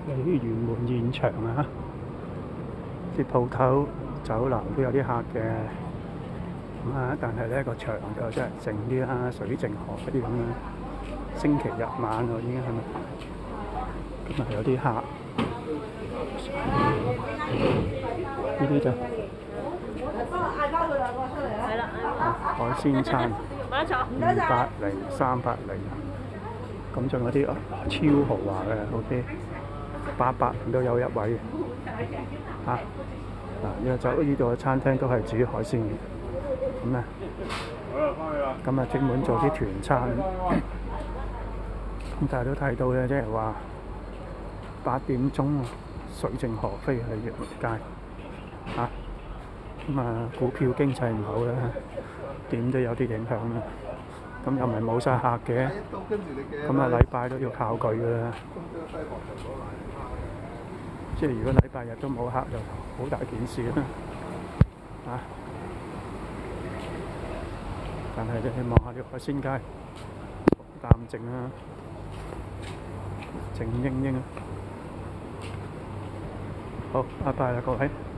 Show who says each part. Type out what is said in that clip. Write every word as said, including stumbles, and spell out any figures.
Speaker 1: 鯉魚門現場啊，啲鋪頭、酒樓都有啲客嘅，咁啊，但係呢個場就真係靜啲啦，水靜河飛咁樣。星期日晚喎，已經係咪？咁啊有啲客，呢啲就海鮮餐，二百零、三百零，咁仲有啲超豪華嘅 ，OK， 八百都有一位嘅，嚇、啊。嗱，呢個就呢度嘅餐廳都係煮海鮮嘅，咁咧，咁啊專門做啲團餐，咁但係都睇到咧，即係話八點鐘水靜河飛喺陽明街，嚇、啊，咁啊股票經濟唔好咧，點都有啲影響啦。咁又唔係冇晒客嘅，咁啊禮拜都要靠佢㗎啦。即係如果禮拜日都冇客，就好大件事啦。啊！但係你望下條海鮮街，淡靜啊，靜英英啊。好，拜拜啦各位。